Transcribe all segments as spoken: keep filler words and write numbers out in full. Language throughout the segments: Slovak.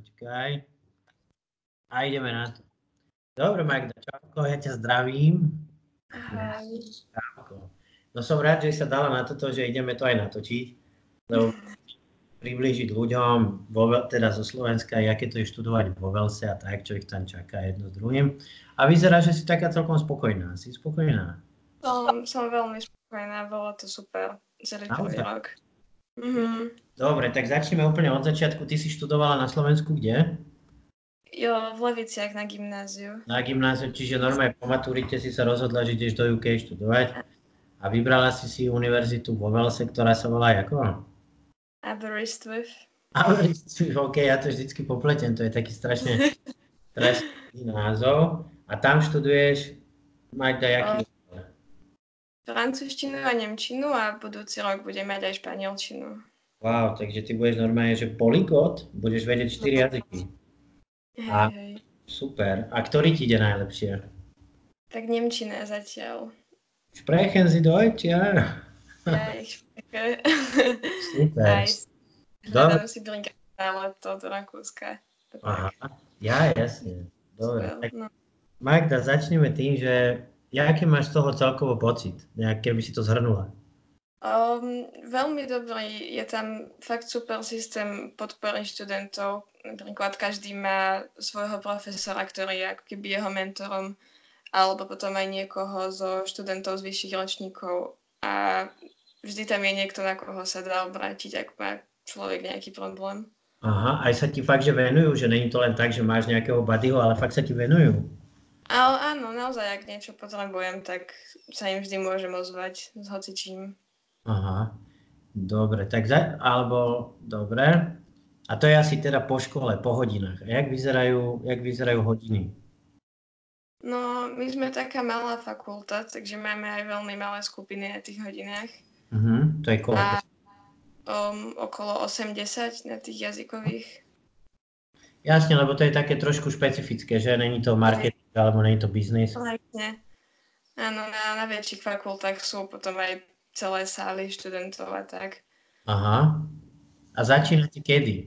Počkaj. A ideme na to. Dobre, Magda, čauko, ja ťa zdravím. Ahoj. Čauko. No som rád, že sa dala na toto, že ideme to aj natočiť. Lebo priblížiť ľuďom, vo, teda zo Slovenska, aké to je študovať vo Velse a tak, čo ich tam čaká jedno s druhým. A vyzerá, že si taká celkom spokojná. Si spokojná? Som, som veľmi spokojná, bolo to super. Celý prvý rok. Mhm. Dobre, tak začneme úplne od začiatku. Ty si študovala na Slovensku kde? Jo, v Leviciach na gymnáziu. Na gymnáziu, čiže normálne po maturite si sa rozhodla, že ideš do ú ká študovať. A vybrala si si univerzitu vo Velse, ktorá sa volá ako? Aberystwyth. Aberystwyth, ok, ja to vždycky popletiem, to je taký strašne strašný názov. A tam študuješ, Magda, jaký? Francúzštinu a nemčinu a budúci rok budem mať aj španielčinu. Wow, takže ty budeš normálne, že polyglot, budeš vedieť štyri jazyky. Hej, A hej. super. A ktorý ti ide najlepšie? Tak nemčina zatiaľ. Sprechen Sie Deutsch, ja? Ja, ich spreche. Super. Aj hľadám si brinka na leto do Rakúska. Aha, ja, jasne. Dobre. Tak, No. Magda, začneme tým, že aký máš z toho celkovo pocit? Nejak, keby si to zhrnula. Um, veľmi dobrý, je tam fakt super systém podpory študentov. Napríklad každý má svojho profesora, ktorý je ako keby jeho mentorom, alebo potom aj niekoho zo študentov z vyšších ročníkov. A vždy tam je niekto, na koho sa dá obrátiť, ak má človek nejaký problém. Aha, aj sa ti fakt, že venujú, že není to len tak, že máš nejakého buddyho, ale fakt sa ti venujú. Ale áno, naozaj, ak niečo potrebujem, tak sa im vždy môžem ozvať s hocičím. Aha, dobre, tak za, alebo, dobre. A to je asi teda po škole, po hodinách. A jak vyzerajú, jak vyzerajú hodiny? No, my sme taká malá fakulta, takže máme aj veľmi malé skupiny na tých hodinách. Uh-huh, to je koľko? A um, okolo osemdesiat na tých jazykových. Jasne, lebo to je také trošku špecifické, že není to marketing, alebo není to biznis. Vlastne. Áno, na, na väčších fakultách sú potom aj celé sály študentov a tak. Aha. A začínate kedy?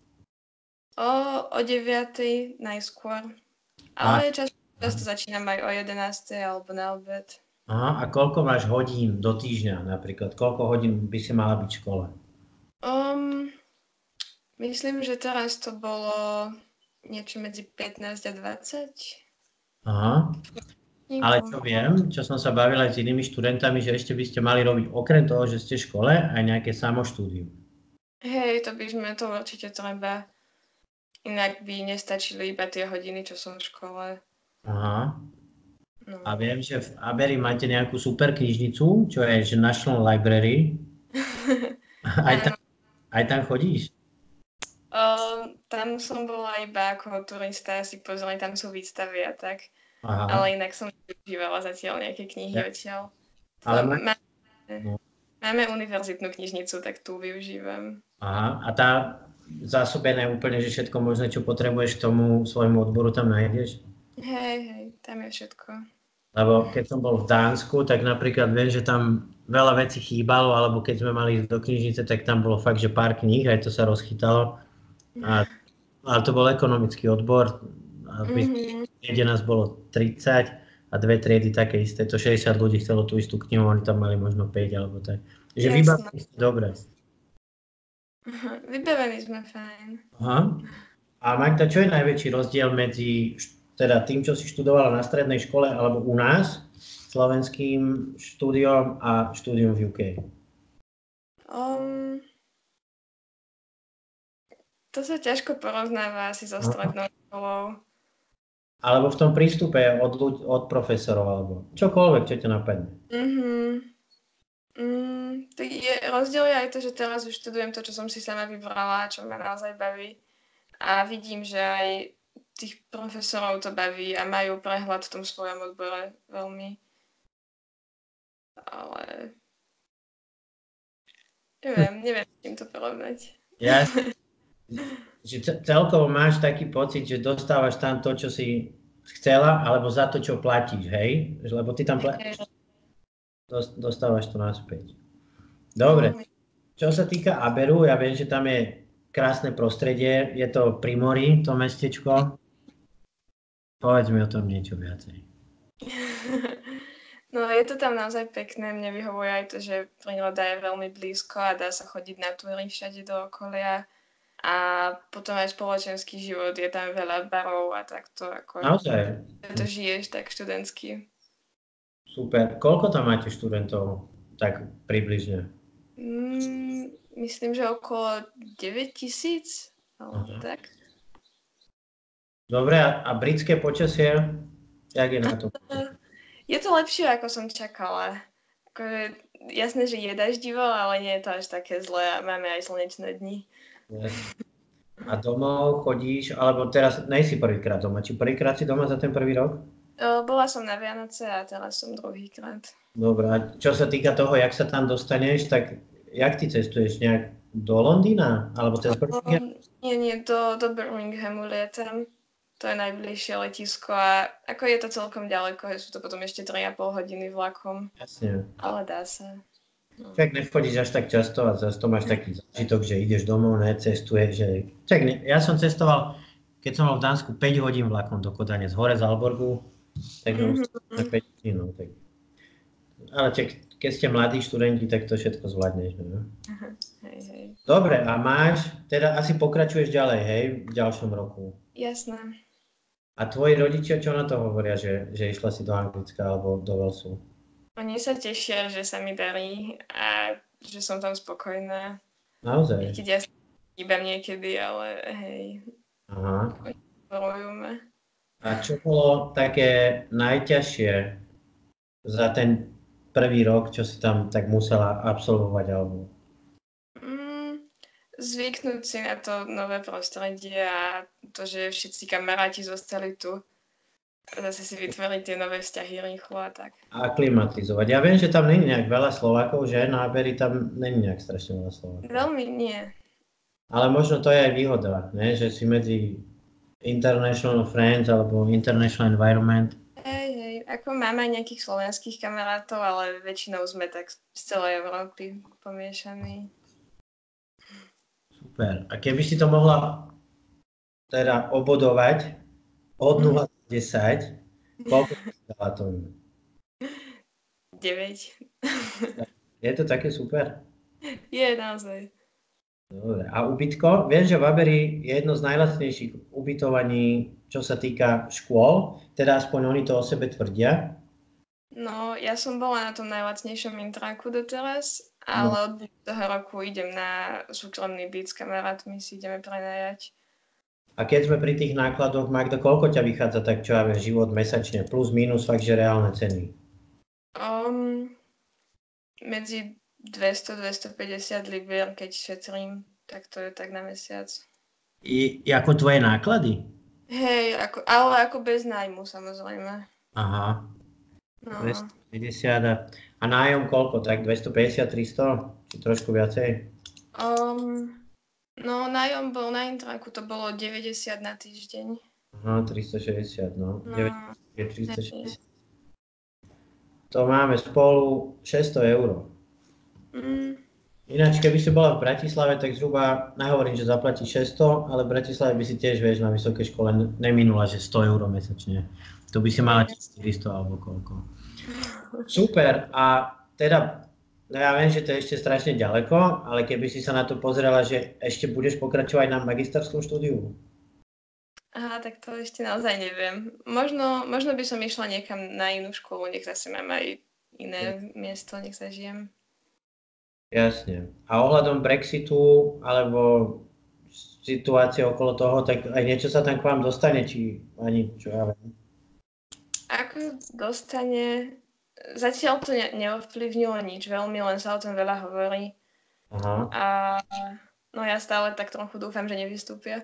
O, o deviatej najskôr. Ale často, často začínam aj o jedenástej alebo na obed. Aha, a koľko máš hodín do týždňa napríklad? Koľko hodín by si mala byť v škole? Um, myslím, že teraz to bolo niečo medzi pätnásť a dvadsať. Aha. Ale čo viem, čo som sa bavila aj s inými študentami, že ešte by ste mali robiť okrem toho, že ste v škole, aj nejaké samoštúdium. Hej, to by sme to určite treba. Inak by nestačili iba tie hodiny, čo som v škole. Aha. No. A viem, že v Aberi máte nejakú super knižnicu, čo je že National Library. aj, tam, aj tam chodíš? Um, tam som bola iba ako turista, si pozrieť, tam sú výstavy a tak. Aha. Ale inak som využívala zatiaľ nejaké knihy Ja. odtiaľ. Ale So, má... máme, no. máme univerzitnú knižnicu, tak tu využívam. Aha. A tá zásobená je úplne, že všetko možné, čo potrebuješ k tomu svojmu odboru tam nájdeš? Hej, hej, tam je všetko. Lebo keď som bol v Dánsku, tak napríklad viem, že tam veľa vecí chýbalo, alebo keď sme mali ísť do knižnice, tak tam bolo fakt, že pár kníh, aj to sa rozchytalo. A, ale to bol ekonomický odbor. A Mm-hmm. triede nás bolo tridsať a dve triedy také isté. To šesťdesiat ľudí chcelo tú istú knihu, oni tam mali možno päť alebo tak. Že vybavení ste dobre. Aha, vybavení sme fajn. Aha. A Magda, čo je najväčší rozdiel medzi teda tým, čo si študovala na strednej škole alebo u nás, slovenským štúdiom a štúdiom v ú ká? Um, to sa ťažko porovnáva asi so strednou školou. Alebo v tom prístupe od, ľudí, od profesorov, alebo čokoľvek, čo ťa napadne. Mhm. Mm, tak je, rozdiel je aj to, že teraz už študujem to, čo som si sama vybrala, čo ma naozaj baví. A vidím, že aj tých profesorov to baví a majú prehľad v tom svojom odbore veľmi. Ale neviem, neviem s tým to porovnať. Ja, že celkovo máš taký pocit, že dostávaš tam to, čo si chcela, alebo za to, čo platíš, hej? Lebo ty tam platíš, dostávaš to naspäť. Dobre, čo sa týka Aberu, ja viem, že tam je krásne prostredie, je to pri mori, to mestečko. Povedz mi o tom niečo viacej. No je to tam naozaj pekné, mne vyhovuje aj to, že príroda je veľmi blízko a dá sa chodiť na túry všade do okolia. A potom aj spoločenský život, je tam veľa barov a takto, ako Naozaj? to žiješ tak študentsky. Super. Koľko tam máte študentov? Tak približne. Mm, myslím, že okolo deväť tisíc, alebo Aha. tak. Dobre, a britské počasie? Jak je na to? Je to lepšie, ako som čakala. Akože, jasné, že je daždivo, ale nie je to až také zlé a máme aj slnečné dni. Yes. A domov chodíš, alebo teraz nejsi prvýkrát doma, či prvýkrát si doma za ten prvý rok? O, bola som na Vianoce a teraz som druhýkrát. Dobre, a čo sa týka toho, jak sa tam dostaneš, tak jak ty cestuješ? Nejak do Londýna? Alebo cez Birmingham? Nie, nie, do, do Birminghamu lietam. To je najbližšie letisko a ako je to celkom ďaleko, sú to potom ešte tri a pol hodiny vlakom. Jasne. Ale dá sa. No. Tak nechodíš až tak často a zase to máš taký zážitok, že ideš domov, necestuješ. Že... Tak ne, ja som cestoval, keď som bol v Dánsku, päť hodín vlakom do Kodane z hore z Aalborgu, tak mm-hmm. päť hodín. No, tak... Ale čak, keď ste mladí študenti, tak to všetko zvládneš. No? Aha, hej, hej. Dobre, a máš, teda asi pokračuješ ďalej, hej, v ďalšom roku. Jasné. A tvoji rodičia čo na to hovoria, že, že išla si do Anglicka alebo do Walesu? Oni sa tešia, že sa mi darí a že som tam spokojná. Naozaj? Keď ja chýbam niekedy, ale hej. Aha. Ma. A čo bolo také najťažšie za ten prvý rok, čo si tam tak musela absolvovať? Alebo... Zvyknúť si na to nové prostredie a to, že všetci kamaráti zostali tu. Zase si vytvoriť tie nové vzťahy rýchlo a tak. A klimatizovať. Ja viem, že tam není nejak veľa Slovákov, že? Na Aberi tam není nejak strašne veľa Slovákov. Veľmi nie. Ale možno to je aj výhoda, ne? Že si medzi international friends alebo international environment. Hej, hej. Ako máme aj nejakých slovenských kamarátov, ale väčšinou sme tak z celej Európy pomiešaní. Super. A keby si to mohla teda obodovať od nula do desať, koľko by si dala tomu? deväť. Je to také super? Je, naozaj. Dobre. A ubytko? Viem, že v Aberi je jedno z najlacnejších ubytovaní, čo sa týka škôl, teda aspoň oni to o sebe tvrdia. No, ja som bola na tom najlacnejšom intráku doteraz, ale no. Od budúceho roku idem na súkromný byt s kamarátmi, si ideme prenajať. A keď sme pri tých nákladoch, Magda, koľko ťa vychádza tak, čo ja viem, život mesačne? Plus, minus, fakt, že reálne ceny? Um, medzi dvesto až dvestopäťdesiat libier, keď šetrím, tak to je tak na mesiac. I, i ako tvoje náklady? Hej, ako, ale ako bez nájmu, samozrejme. Aha. No. dvestopäťdesiat a, a nájom koľko? Tak dvestopäťdesiat, tristo? Či trošku viacej? Um, no, nájom bol na intráku, to bolo deväťdesiat na týždeň. Aha, tristošesťdesiat, no. no deväťdesiat, tristošesťdesiat. To máme spolu šesťsto eur. Mm. Ináč, keby si bola v Bratislave, tak zhruba, nehovorím, že zaplatíš šesťsto, ale v Bratislave by si tiež, vieš, na vysokej škole neminula, že sto eur mesačne. To by si mala štyristo alebo koľko. Super. A teda, no ja viem, že to je ešte strašne ďaleko, ale keby si sa na to pozrela, že ešte budeš pokračovať na magisterskom štúdiu? Aha, tak to ešte naozaj neviem. Možno, možno by som išla niekam na inú školu, nech zase mám aj iné miesto, nech sa žijem. Jasne. A ohľadom Brexitu alebo situácie okolo toho, tak aj niečo sa tam k vám dostane, či ani čo ja viem? Ako dostane, zatiaľ to ne- neovplyvnilo nič veľmi, len sa o tom veľa hovorí. Aha. A no ja stále tak trochu dúfam, že nevystúpia.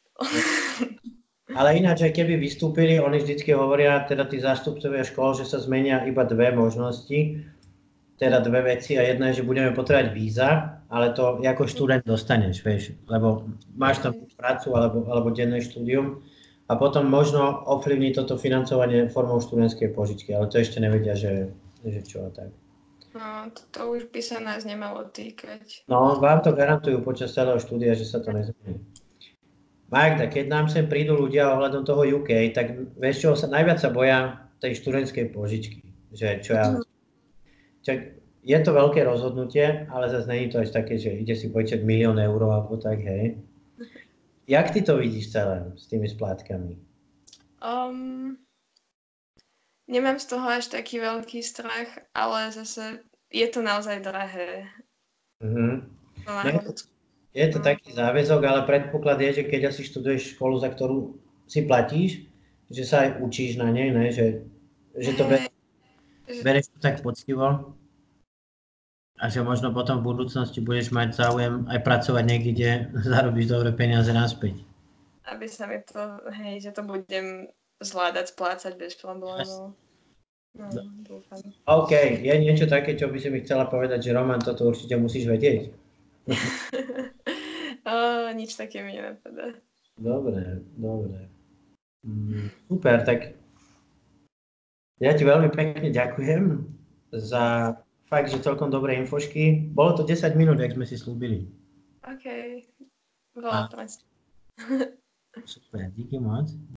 Ale ináč, aj keby vystúpili, oni vždycky hovoria, teda tí zástupcovia škôl, že sa zmenia iba dve možnosti, teda dve veci a jedna je, že budeme potrebovať víza, ale to ako študent dostaneš, vieš, lebo máš tam prácu alebo, alebo denné štúdium a potom možno ovplyvní toto financovanie formou študentskej požičky, ale to ešte nevedia, že, že čo a tak. No, to, to už by sa nás nemalo týkať. No, vám to garantujú počas celého štúdia, že sa to nezmení. Magda, keď nám sem prídu ľudia ohľadom toho ú ká, tak vieš čo, sa, najviac sa boja tej študentskej požičky. Že čo ja... Čo, je to veľké rozhodnutie, ale zase nie je to až také, že ide si požičať milión eur alebo tak, hej. Jak ty to vidíš celé s tými splátkami? Um, nemám z toho až taký veľký strach, ale zase je to naozaj drahé. Mhm. No, No, je to taký záväzok, ale predpoklad je, že keď asi študuješ školu, za ktorú si platíš, že sa aj učíš na nej, ne? Že, že to be, bereš to tak poctivo a že možno potom v budúcnosti budeš mať záujem aj pracovať niekde, kde zarobíš dobré peniaze naspäť. Aby sa mi to, hej, že to budem zvládať splácať bez problémov. No, dúfam. OK, je niečo také, čo by si mi chcela povedať, že Roman, toto určite musíš vedieť? o, nič také mi nenapadá. Dobre, dobre. Mm, super, tak ja ti veľmi pekne ďakujem za fakt, že celkom dobré infošky. Bolo to desať minút, jak sme si slúbili. OK. Bolo to. Super, díky moc.